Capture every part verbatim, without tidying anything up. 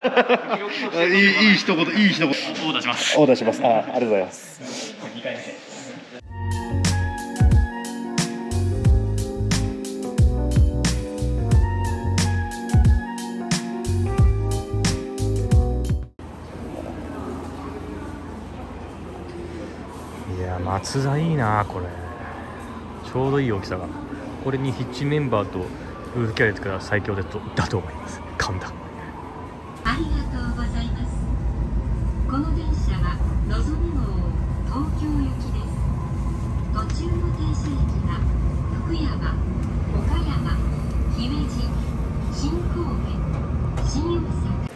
いい、いい一言、いい一言。 オーダーします。 オーダーします。あ、ありがとうございます。 にかいめ。いや、松田いいな、これ。ちょうどいい大きさが。これにヒッチメンバーとウルフキャリアが最強だとだと思います。噛んだ。 ありがとうございます。この電車はのぞみ号東京行きです。途中の停車駅が福山、岡山、姫路、新神戸、新大阪。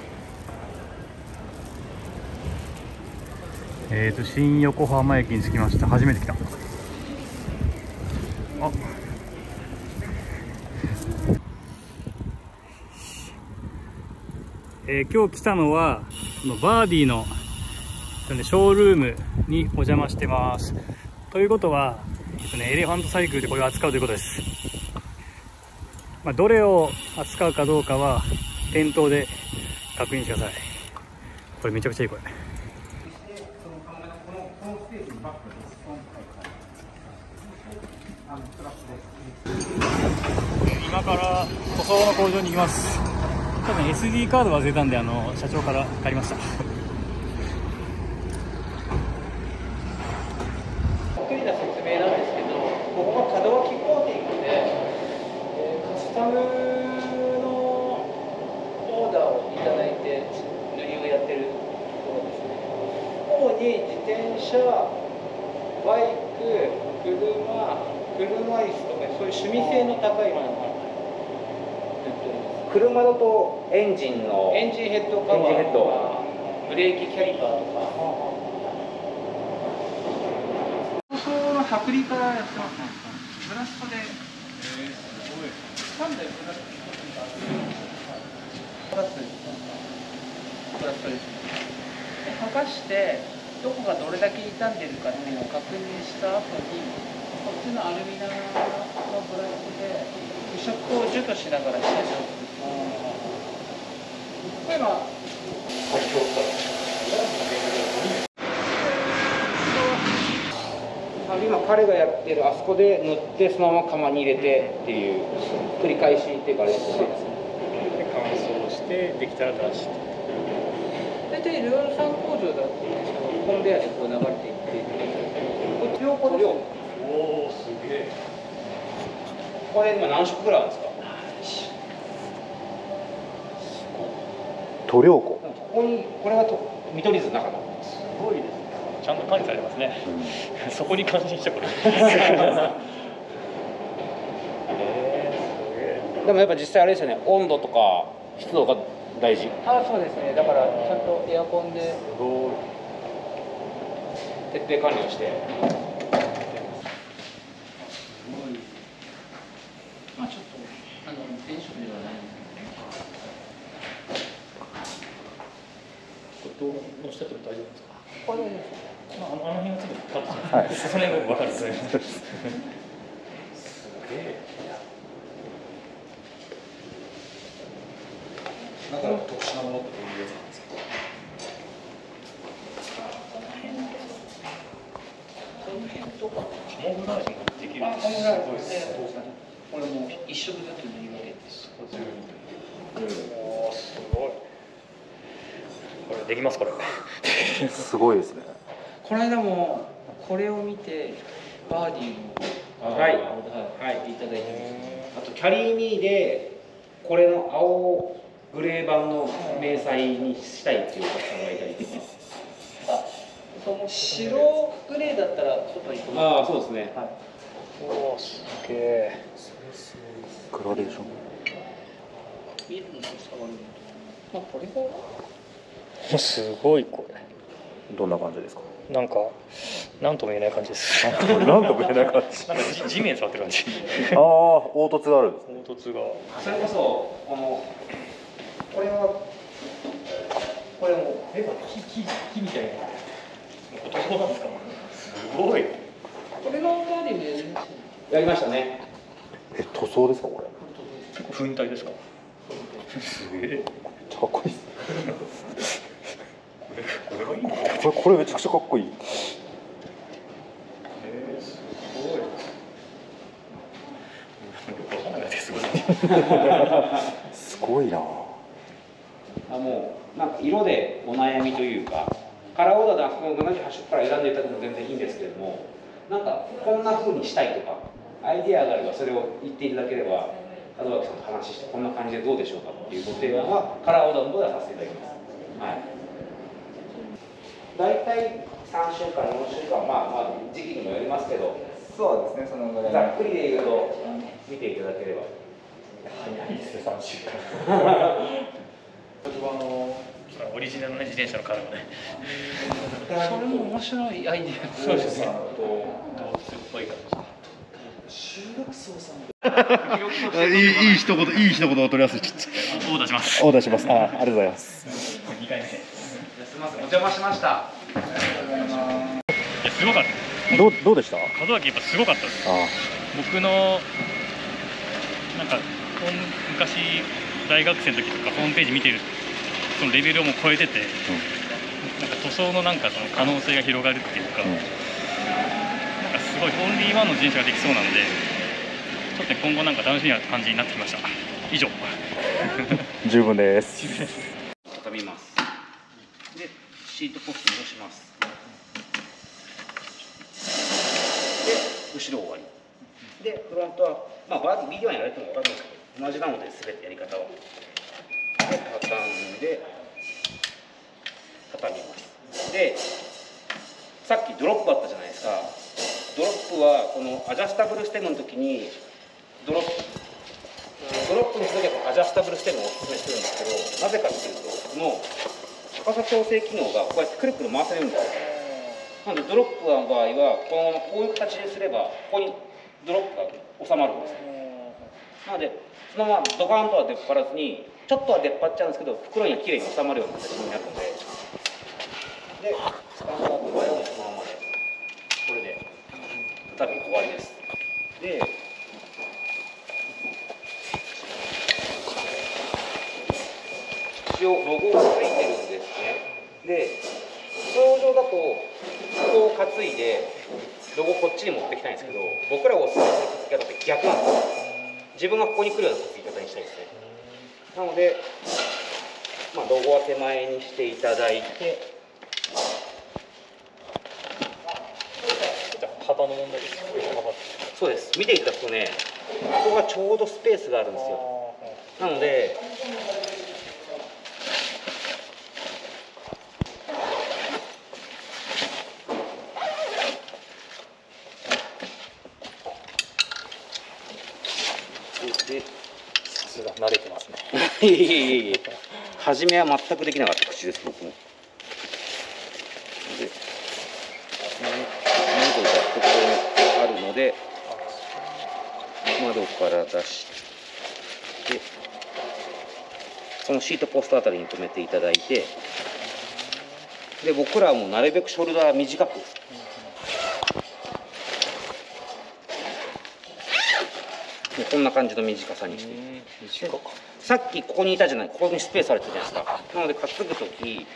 えーと新横浜駅に着きました。初めて来た。あ、えー、今日来たのはこのバーディーのショールームにお邪魔してます。ということは、えっとね、エレファントサイクルでこれを扱うということです。まあ、どれを扱うかどうかは店頭で確認してください。これめちゃくちゃいい。これ今から塗装の工場に行きます。多分 エスディー カード忘れたんで、あの社長から借りました。 得意な説明なんですけど、ここが門脇コーティングで、えー、カスタムのオーダーをいただいて塗りをやってるところですね。主に自転車、バイク、車、車椅子とかそういう趣味性の高いものが塗っております。 車だとエンジンのエンジンヘッドカバーとかブレーキキャリパーとか、塗装の剥離からやってますね。ブラストで、えー、すごいさんだいブラストプラスプラストですね。で、剥がしてどこがどれだけ傷んでるかっていうのを確認した後に、こっちのアルミナのブラストで腐食を除去しながら下地を作って、これが今彼がやってるあそこで塗ってそのまま釜に入れてっていう繰り返しっていうかあれですね。 で乾燥してできたら出して、 大体ルアルさん工場だってコンベヤーでこう流れていってこっち両方です。 おお、すげえ。 これ今何色ぐらいあるんですか？ 塗料庫。 ここにこれがと見取り図の中のすごいですね。ちゃんと管理されてますね。うん、そこに感心してこれ。えー、すげえ。 でもやっぱ実際あれですよね、温度とか湿度が大事。あ、そうですね。だからちゃんとエアコンで徹底管理をして。まあちょっとあの電子ではないんですけど。これどうのしてても大丈夫ですか？ これです。 まあ、あの辺がちょっとカットします。はい、その辺が分かる。すげえ。 中の特殊なものってどういうやつなんですか？ この辺とかカモフラージュができる。 あ、カモフラージュです。これも一色ずつ塗り分けて。 おお、すごい。これできますこれ。 すごいですね。 この間もこれを見てバーディーのはい、はい、いただいてます。あとキャリーミーでこれの青グレー版の迷彩にしたいっていうお客さんがいたりとか。あ、その白グレーだったらちょっといいと思います。ああ、そうですね。はい。 おお、すげえ。 グラデーション。 見るのと触るのと。まあこれがすごいこれ。 どんな感じですか？ なんかなんとも言えない感じです。 なんとも言えない感じ。 なんか地地面触ってる感じ。 ああ、凹凸があるんですね。 凹凸が。 それこそこのこれはこれもえ、木木木みたいな。男そうなんですか。すごい。 これがバーディーでやりましたね。やりましたね。 え、塗装ですかこれ？ 結構粉体ですか。すげえ。 かっこいいですね。 これこれめちゃくちゃかっこいい。 えー、すごい。 すごいな。 あもうなんか色でお悩みというか、カラーオーダーであそこのななじゅうはち色から選んでいただくのも全然いいんですけれども、なんかこんな風にしたいとかアイディアがあればそれを言っていただければ、門脇さんと話してこんな感じでどうでしょうかっていうご提案はカラーオーダーの方ではさせていただきます。はい。大体さんしゅうかんよんしゅうかん、まあまあ時期にもよりますけど、 そうですね、そのぐらい。 ざっくりで言うと見ていただければ。 早いですね、さんしゅうかん。オリジナルの自転車のカラーね。それも面白いアイディア。そうですね。動物っぽい感じ。 修学僧さん。 いいいい一言いい一言を取ります。ちょっとオーダーします。 オーダーします。あ、ありがとうございます。 にかいめ。 すみません、お邪魔しました。 いや、すごかった。 どうどうでした？ 門脇やっぱすごかったです。 あ僕のなんか昔大学生の時とかホームページ見てるそのレベルをもう超えてて、うん、なんか塗装のなんかその可能性が広がるっていうか、うん、なんかすごいオンリーワンの自転車ができそうなんで、ちょっと、ね、今後なんか楽しみな感じになってきました。以上。 十分です。 畳みます。で、シートポストに押します。で、後ろ終わり。で、フロントは、まあ、バーディービデオにやられても分かるんですけど、同じなので、すべてやり方を。で、畳んで、畳みます。で、さっきドロップあったじゃないですか。ドロップは、このアジャスタブルステムの時に、ドロップ、ドロップにするときはアジャスタブルステムをおすすめするんですけど、なぜかっていうと、この高さ調整機能がこうやってくるくる回せるんですよ。なので、ドロップの場合は、このままこういう形ですれば、ここにドロップが収まるんですね。なので、そのままドカンとは出っ張らずに、ちょっとは出っ張っちゃうんですけど、袋にはきれいに収まるような形になるので、で、スタンダードの場合はそのままで、これで畳み終わりです。で、一応ロゴがついてるんですね。で、通常だとここを担いでロゴこっちに持ってきたいんですけど、僕らがおすすめする担ぎ方って逆なんですよ。自分がここに来るような担ぎ方にしたいですね。なので、まあ、ロゴは手前にしていただいて、 幅の問題です。 そうです。見ていただくとね、ここがちょうどスペースがあるんですよ。なので、で、 さすが慣れてますね。 いえいえいえ、初めは全くできなかった口です、僕も。で、窓がここにあるので、窓から出して、このシートポストあたりに止めていただいて、で、僕らはもうなるべくショルダー短く。こんな感じの短さにして、さっきここにいたじゃない、ここにスペースあるじゃないですか。なので担ぐとき、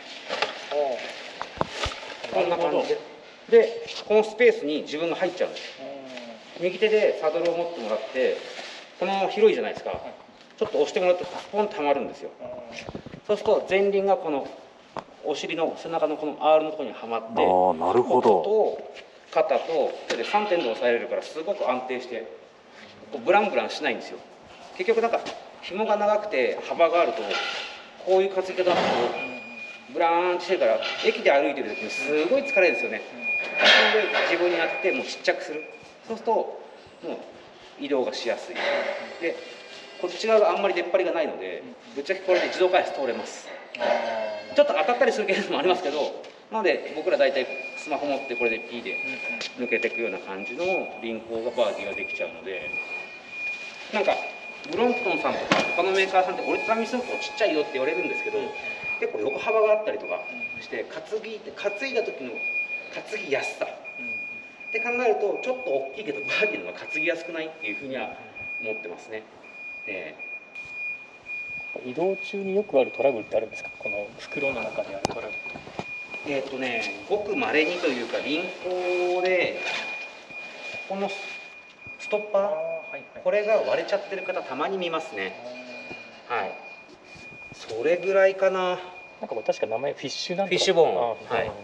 こんな感じで、でこのスペースに自分が入っちゃうんです。右手でサドルを持ってもらって、このまま広いじゃないですか。ちょっと押してもらうとスポンとはまるんですよ。そうすると前輪がこのお尻の背中のこの アール のところにはまって、 あー、なるほど。 と肩と手でさんてんで押さえれるからすごく安定してブランブランしないんですよ。結局なんか紐が長くて幅があるとこういう担ぎ方だとブラーンってしてるから、駅で歩いてる時にすごい疲れるんですよね。なので自分に当ててもうちっちゃくする。そうするともう移動がしやすい。でこっち側があんまり出っ張りがないので、ぶっちゃけこれで自動開発通れます。ちょっと当たったりするケースもありますけど、なので僕ら大体スマホ持ってこれで P で抜けていくような感じの輪行がバーディーができちゃうので、なんかブロンプトンさんとか他のメーカーさんって折りたたみするとちっちゃいよって言われるんですけど、結構横幅があったりとかして担ぎって担いだ時の担ぎやすさって考えると、ちょっと大きいけどバーディーの方が担ぎやすくないっていうふうには思ってますね。え移動中によくあるトラブルってあるんですか？この袋の中にあるトラブル。 えっとね、ごく稀にというか輪行でこのストッパー、 はいはい、 これが割れちゃってる方たまに見ますね。はい。それぐらいかな。 なんかこれ確か名前フィッシュなんとか、 フィッシュボーン。 あ、 はい。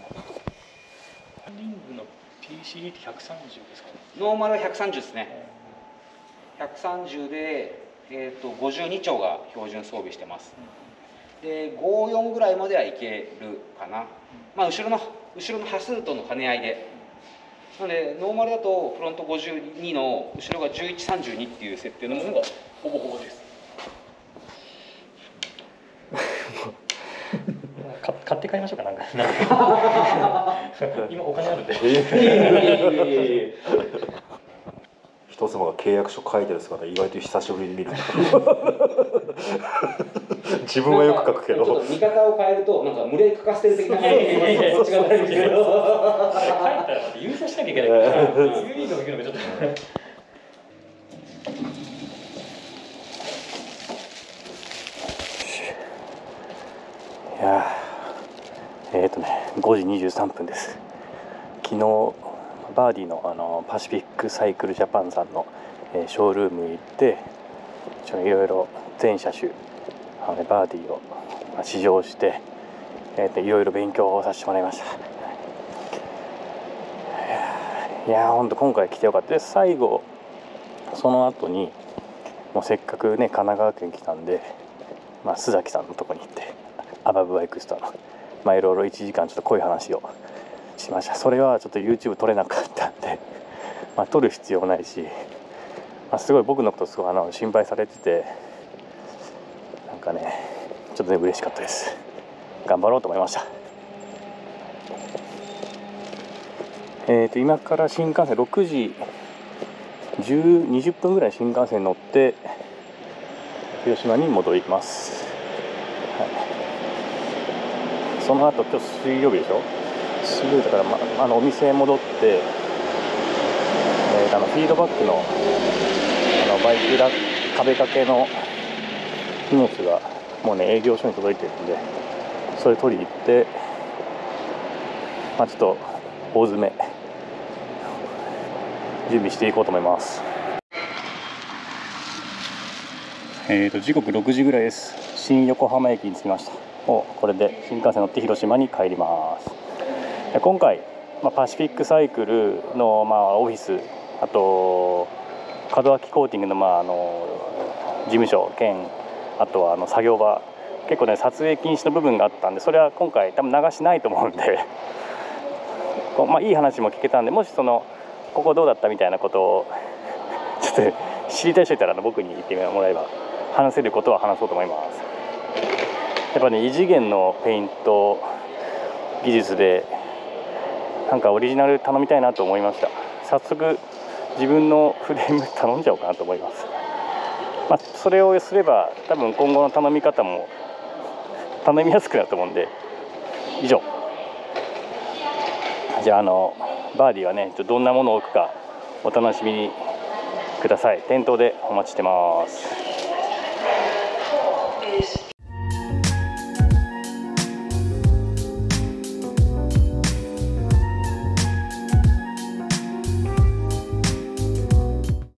リングの ピーシーディー ってひゃくさんじゅうですか？ ノーマルはひゃくさんじゅうですね。ひゃくさんじゅうで、えー、とごじゅうに丁が標準装備してます。でごじゅうよんぐらいまではいけるかな。まあ後ろの後ろの端数との兼ね合いで。なのでノーマルだとフロントごじゅうにの後ろがじゅういちさんじゅうにっていう設定のものがほぼほぼです。 か買って買いましょうか、なんか。今お金あるんで。 人様が契約書書いてる姿意外と久しぶりに見る。自分はよく書くけど。 ちょっと見方を変えるとなんか無礼書かせてる的な感じでそっちがないんですけど。 書いたら郵送しなきゃいけないから。郵便局行くのがちょっと。 いやー、えっとねごじにじゅうさんぷんです。昨日バーディーのあのパシフィックサイクルジャパンさんの、えー、ショールームに行ってちょっといろいろ全車種あの、ね、バーディーを、まあ、試乗して、えー、といろいろ勉強をさせてもらいました。いやーほんと今回来てよかったです。最後その後にもうせっかくね神奈川県来たんで、まあ、須崎さんのとこに行ってアバブバイクストアのまあいろいろいちじかんちょっと濃い話をしました。それはちょっと YouTube 撮れなかったんで、まあ、撮る必要ないし、まあ、すごい僕のことすごいあの心配されててなんかねちょっとね嬉しかったです。頑張ろうと思いました。えーと今から新幹線ろくじじゅう、にじゅっぷんぐらい新幹線に乗って広島に戻ります。はい、その後今日水曜日でしょ。水曜日だから、ま、あのお店へ戻って、えー、あのフィードバックの、あのバイクラ壁掛けの荷物がもうね営業所に届いてるんでそれ取りに行って、まあ、ちょっと大詰め準備していこうと思います。えーと時刻ろくじぐらいです。新横浜駅に着きました。おこれで新幹線乗って広島に帰ります。今回、まあ、パシフィックサイクルの、まあ、オフィス、あと門脇コーティングの、まあ、あの事務所兼あとはあの作業場結構ね撮影禁止の部分があったんでそれは今回多分流しないと思うんでまあいい話も聞けたんでもしそのここどうだったみたいなことをちょっと知りたい人いたら僕に言ってもらえば話せることは話そうと思います。やっぱね異次元のペイント技術でなんかオリジナル頼みたいなと思いました。早速自分のフレーム頼んじゃおうかなと思います。まあ、それをすれば多分今後の頼み方も頼みやすくなると思うんで。以上。じゃああのバーディーはねどんなものを置くかお楽しみにください。店頭でお待ちしてます。